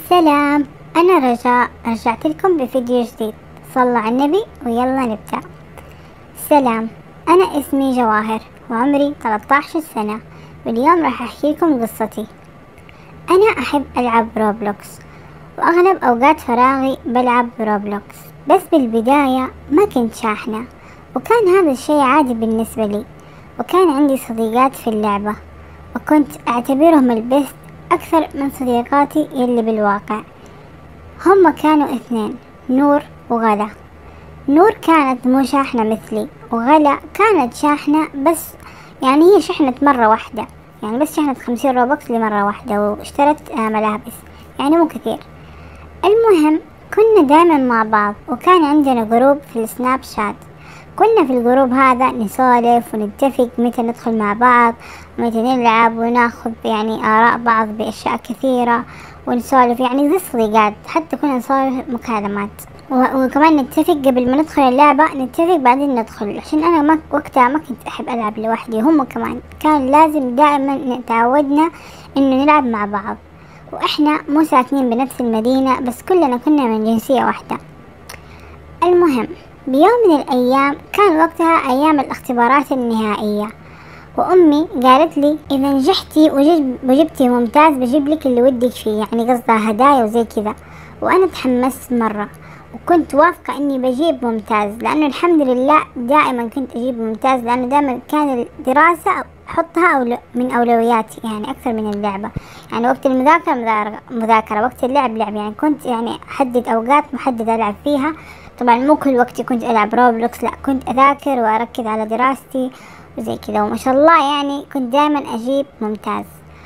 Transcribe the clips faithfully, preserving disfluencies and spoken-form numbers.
سلام، أنا رجاء رجعت لكم بفيديو جديد. صلوا على النبي ويلا نبدأ. سلام، أنا اسمي جواهر وعمري ثلاثة عشر سنة، واليوم راح أحكي لكم قصتي. أنا أحب ألعب روبلوكس، وأغلب أوقات فراغي بلعب روبلوكس، بس بالبداية ما كنت شاحنة، وكان هذا الشيء عادي بالنسبة لي، وكان عندي صديقات في اللعبة وكنت أعتبرهم البست أكثر من صديقاتي اللي بالواقع. هم كانوا اثنين، نور وغلا. نور كانت مو شاحنة مثلي، وغلا كانت شاحنة بس يعني هي شحنت مرة واحدة، يعني بس شحنت خمسين روبوكس لمرة واحدة، واشترت ملابس يعني مو كثير. المهم كنا دائما مع بعض، وكان عندنا جروب في السناب شات. كنا في الجروب هذا نسولف ونتفق متى ندخل مع بعض، متى نلعب، وناخذ يعني آراء بعض بأشياء كثيرة، ونسولف يعني زي الصديقات. حتى كنا نسولف مكالمات، وكمان نتفق قبل ما ندخل اللعبة، نتفق بعدين ندخل، عشان أنا ما وقتها ما كنت أحب ألعب لوحدي. هم كمان كان لازم دائما نتعودنا إنه نلعب مع بعض، وإحنا مو ساكنين بنفس المدينة، بس كلنا كنا من جنسية واحدة. المهم بيوم من الأيام، كان وقتها أيام الاختبارات النهائية، وأمي قالت لي إذا نجحتي وجبتي ممتاز بجيب لك اللي ودك فيه، يعني قصدها هدايا وزي كذا. وأنا تحمست مرة، وكنت واثقة إني بجيب ممتاز، لأنه الحمد لله دائما كنت أجيب ممتاز، لأنه دائما كان الدراسة أحطها أولو من أولوياتي، يعني أكثر من اللعبة. يعني وقت المذاكرة مذاكرة، وقت اللعب لعب، يعني كنت يعني أحدد أوقات محددة ألعب فيها. طبعا مو كل وقتي كنت ألعب روبلوكس، لا كنت أذاكر وأركز على دراستي وزي كذا، وما شاء الله يعني كنت دائما أجيب ممتاز.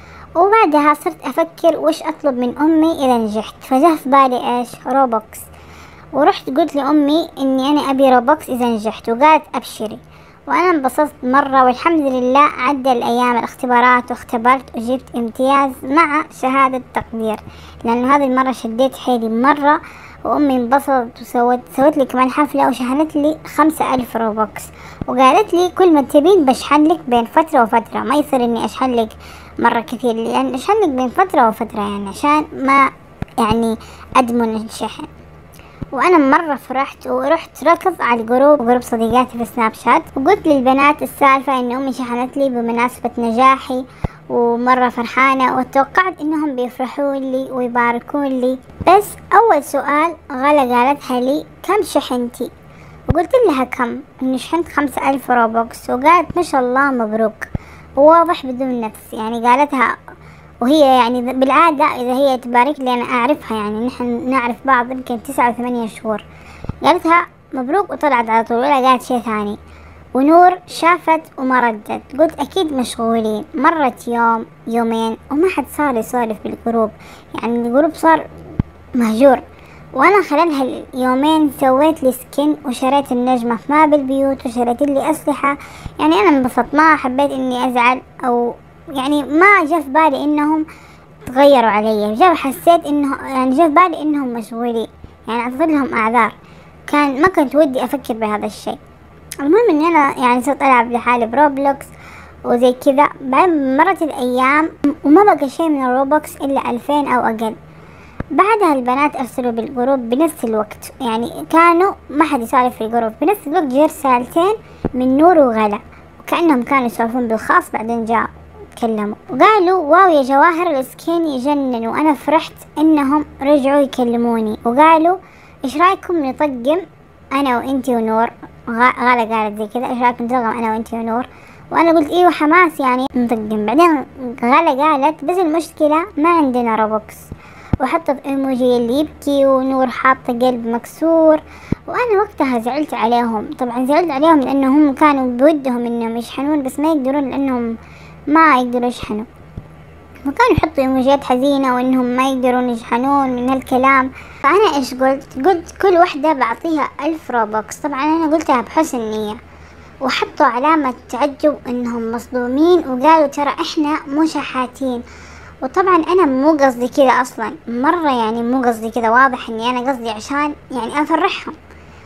وبعدها صرت أفكر وش أطلب من أمي إذا نجحت، فجاء في بالي إيش؟ روبوكس. ورحت قلت لأمي إني أنا أبي روبوكس إذا نجحت، وقالت أبشري. وأنا انبسطت مرة، والحمد لله عدى الأيام الاختبارات، واختبرت وجبت امتياز مع شهادة تقدير، لأنه هذه المرة شديت حيلي مرة. وأمي انبسطت وسوت سوت لي كمان حفلة، وشحنت لي خمسة ألف روبوكس، وقالت لي كل ما تبين بشحن لك بين فترة وفترة، ما يصير إني أشحن لك مرة كثير، لأن أشحن لك بين فترة وفترة يعني عشان ما يعني أدمن الشحن. وأنا مرة فرحت، ورحت ركض على الجروب جروب صديقاتي في سناب شات، وقلت للبنات السالفة إن أمي شحنت لي بمناسبة نجاحي، ومرة فرحانة، وتوقعت إنهم بيفرحوا لي ويباركون لي. بس أول سؤال غلا قالتها لي كم شحنتي؟ وقلت لها كم؟ إني شحنت خمسة ألف روبوكس، وقالت ما شاء الله مبروك، وواضح بدون نفس. يعني قالتها وهي يعني بالعادة إذا هي تبارك لي أنا أعرفها، يعني نحن نعرف بعض يمكن تسعة وثمانية شهور. قالتها مبروك وطلعت على طول، ولا قالت شيء ثاني. ونور شافت وما ردت. قلت أكيد مشغولين. مرت يوم يومين وما حد صار يسولف بالجروب، يعني الجروب صار مهجور. وأنا خلال هاليومين سويت لي سكن، وشريت النجمة في ماب البيوت، وشريت لي أسلحة. يعني أنا انبسطت، ما حبيت إني أزعل، أو يعني ما جاء في بالي إنهم تغيروا علي. جاء حسيت إنه يعني جاء في بالي إنهم مشغولين، يعني أعطيت لهم أعذار. كان ما كنت ودي أفكر بهذا الشيء. المهم إني أنا يعني صرت ألعب لحالي بروبلوكس وزي كذا. بعد مرت الأيام وما بقى شيء من الروبوكس إلا ألفين أو أقل. بعدها البنات أرسلوا بالجروب بنفس الوقت، يعني كانوا ما حد يسولف في الجروب بنفس الوقت. جاء رسالتين من نور وغلا، وكأنهم كانوا يسولفون بالخاص. بعدين جاء تكلموا وقالوا واو يا جواهر السكين يجنن. وأنا فرحت إنهم رجعوا يكلموني، وقالوا إيش رأيكم نطقم أنا وإنتي ونور؟ غالة قالت زي كذا، إيش رأيكم نطقم أنا وإنتي ونور؟ وأنا قلت إيوه حماس يعني نطقم. بعدين غالة قالت بس المشكلة ما عندنا روبوكس، وحطت ايموجي اللي يبكي، ونور حاطة قلب مكسور. وأنا وقتها زعلت عليهم. طبعا زعلت عليهم لأنهم كانوا بودهم إنهم يشحنون، بس ما يقدرون لأنهم ما يقدروا يشحنوا، وكانوا يحطوا ايموجيات حزينة وإنهم ما يقدرون يشحنون من هالكلام. فأنا إيش قلت؟ قلت كل وحدة بعطيها ألف روبوكس. طبعا أنا قلتها بحسن نية، وحطوا علامة تعجب إنهم مصدومين، وقالوا ترى إحنا مو شحاتين. وطبعا أنا مو قصدي كذا أصلا، مرة يعني مو قصدي كذا، واضح إني أنا قصدي عشان يعني أفرحهم.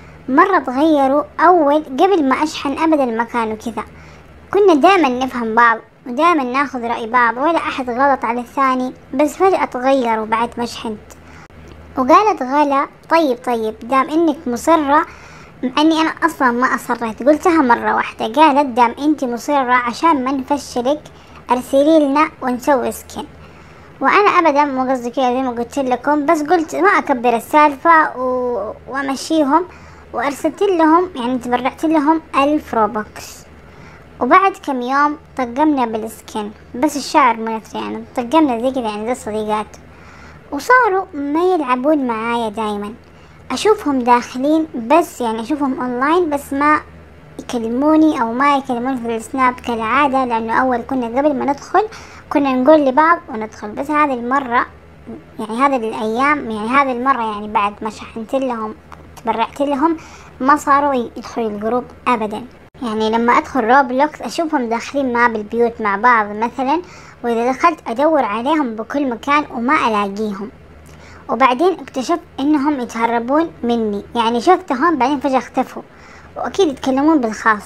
مرة تغيروا. أول قبل ما أشحن أبدا ما كانوا كذا، كنا دائما نفهم بعض ودائما ناخذ رأي بعض، ولا أحد غلط على الثاني. بس فجأة تغيروا بعد ما شحنت، وقالت غلا طيب طيب دام انك مصرة، مع اني انا اصلا ما اصريت، قلتها مرة واحدة. قالت دام انتي مصرة عشان ما نفشلك ارسلي لنا ونسوي سكن. وانا ابدا مو قصدي كذا زي ما قلت لكم، بس قلت ما اكبر السالفة و... وامشيهم، وارسلت لهم يعني تبرعت لهم الف روبوكس. وبعد كم يوم طقمنا بالسكن، بس الشعر مو نفسي يعني، طقمنا زي كذا يعني زي الصديقات. وصاروا ما يلعبون معايا دايما، اشوفهم داخلين بس يعني اشوفهم اونلاين بس ما يكلموني او ما يكلمون في السناب كالعادة، لانه اول كنا قبل ما ندخل كنا نقول لبعض وندخل. بس هذه المرة يعني هذه الايام يعني هذه المرة يعني بعد ما شحنت لهم تبرعت لهم ما صاروا يدخلوا الجروب ابدا. يعني لما ادخل روبلوكس اشوفهم داخلين ما بالبيوت مع بعض مثلا، واذا دخلت ادور عليهم بكل مكان وما الاقيهم. وبعدين اكتشفت انهم يتهربون مني، يعني شفتهم بعدين فجأة اختفوا، واكيد يتكلمون بالخاص.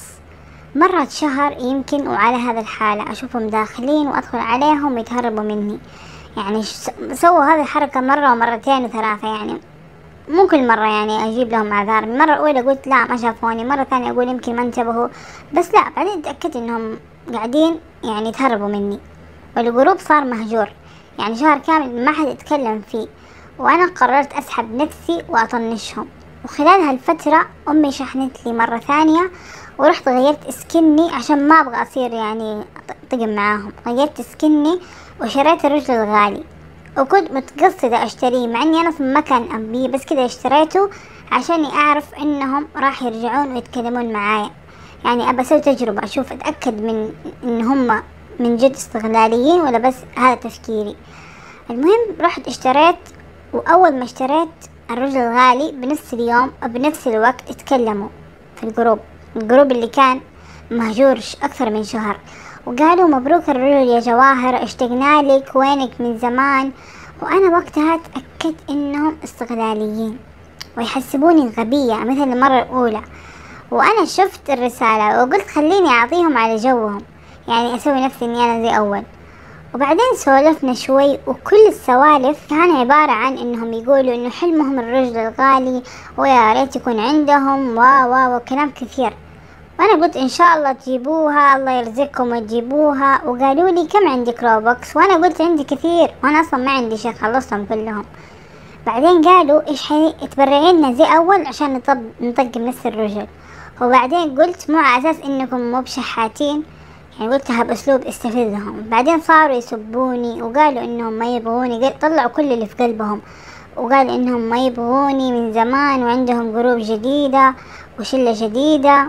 مرت شهر يمكن وعلى هذا الحالة، اشوفهم داخلين وادخل عليهم ويتهربوا مني. يعني سووا هذه الحركة مرة ومرتين وثلاثة، يعني مو كل مرة يعني أجيب لهم أعذار. المرة الأولى قلت لا ما شافوني، مرة ثانية أقول يمكن ما انتبهوا، بس لا بعدين تأكدت إنهم قاعدين يعني يتهربوا مني. والجروب صار مهجور، يعني شهر كامل ما حد يتكلم فيه، وأنا قررت أسحب نفسي وأطنشهم. وخلال هالفترة أمي شحنت لي مرة ثانية، ورحت غيرت سكني عشان ما أبغى أصير يعني طقم معاهم. غيرت سكني وشريت الرجل الغالي، وكنت متقصدة اشتريه مع اني انا ما كان ابيه، بس كذا اشتريته عشان اعرف انهم راح يرجعون ويتكلمون معايا. يعني ابى اسوي تجربة اشوف اتأكد من ان هم من جد استغلاليين ولا بس هذا تفكيري. المهم رحت اشتريت، واول ما اشتريت الرجل الغالي بنفس اليوم او بنفس الوقت اتكلموا في الجروب الجروب اللي كان مهجور اكثر من شهر، وقالوا مبروك الرجل يا جواهر، اشتقنا لك، وينك من زمان. وانا وقتها تأكدت انهم استغلاليين ويحسبوني غبية مثل المرة الاولى. وانا شفت الرسالة وقلت خليني اعطيهم على جوهم، يعني اسوي نفسي اني انا زي اول. وبعدين سولفنا شوي، وكل السوالف كان عبارة عن انهم يقولوا انه حلمهم الرجل الغالي ويا ريت يكون عندهم و و وكلام كثير. وانا قلت ان شاء الله تجيبوها، الله يرزقكم وتجيبوها. وقالوا لي كم عندك روبوكس، وانا قلت عندي كثير وانا اصلا ما عندي شيء، خلصتهم كلهم. بعدين قالوا ايش حي تبرعينا زي اول عشان نطب نطقم نفس الرجل. وبعدين قلت مو على اساس انكم مو بشحاتين، يعني قلتها باسلوب استفزهم. بعدين صاروا يسبوني وقالوا انهم ما يبغوني، طلعوا كل اللي في قلبهم، وقال انهم ما يبغوني من زمان وعندهم جروب جديدة وشلة جديدة،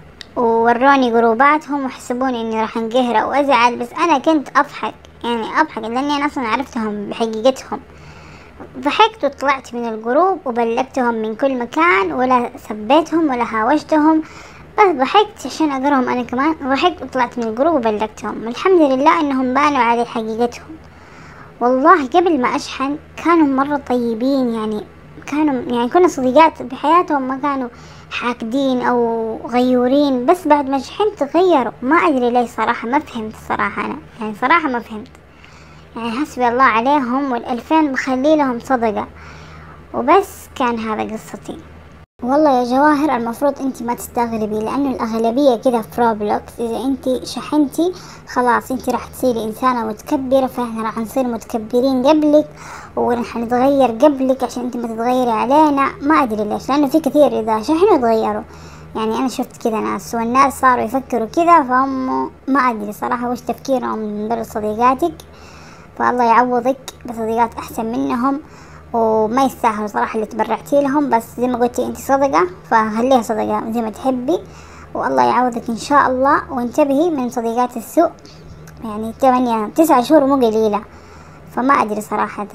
ووروني جروباتهم وحسبوني اني راح انقهر او ازعل. بس انا كنت اضحك، يعني اضحك لاني انا اصلا عرفتهم بحقيقتهم. ضحكت وطلعت من الجروب وبلغتهم من كل مكان، ولا سبيتهم ولا هاوشتهم، بس ضحكت عشان اقرهم انا كمان. ضحكت وطلعت من الجروب وبلغتهم. الحمد لله انهم بانوا على حقيقتهم. والله قبل ما اشحن كانوا مرة طيبين، يعني كانوا يعني كنا صديقات بحياتهم، ما كانوا حاقدين او غيورين. بس بعد ما شحنت تغيروا، ما ادري ليش صراحة، ما فهمت الصراحة. انا يعني صراحة ما فهمت، يعني حسبي الله عليهم والالفين مخلي لهم صدقة. وبس كان هذا قصتي. والله يا جواهر المفروض انتي ما تستغربي، لانه الاغلبية كذا في روبلوكس، اذا انتي شحنتي خلاص انتي راح تصيري انسانة متكبرة، فاحنا راح نصير متكبرين قبلك وراح نتغير قبلك عشان انتي ما تتغيري علينا. ما ادري ليش، لانه في كثير اذا شحنوا تغيروا. يعني انا شفت كذا ناس، والناس صاروا يفكروا كذا، فهم ما ادري صراحة وش تفكيرهم من برا صديقاتك. فالله يعوضك بصديقات احسن منهم، وما يستاهلوا صراحة اللي تبرعتي لهم. بس زي ما قلتي انتي صدقة، فخليها صدقة زي ما تحبي، والله يعوضك ان شاء الله. وانتبهي من صديقات السوء، يعني ثمانية تسعة شهور مو قليلة. فما ادري صراحة،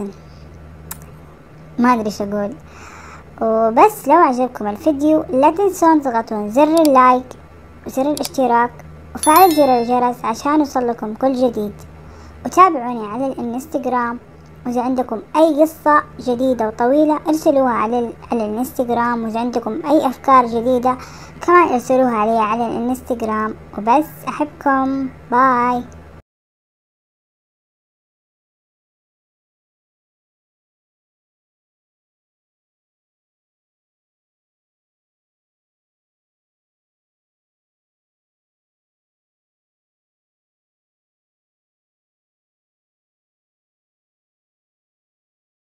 ما ادري ايش اقول. وبس لو عجبكم الفيديو لا تنسون تضغطون زر اللايك وزر الاشتراك وفعل زر الجرس عشان يوصلكم كل جديد. وتابعوني على الانستغرام، وإذا عندكم أي قصة جديدة وطويلة ارسلوها على على الانستغرام. وإذا عندكم أي أفكار جديدة كمان ارسلوها علي على الانستغرام. وبس أحبكم، باي.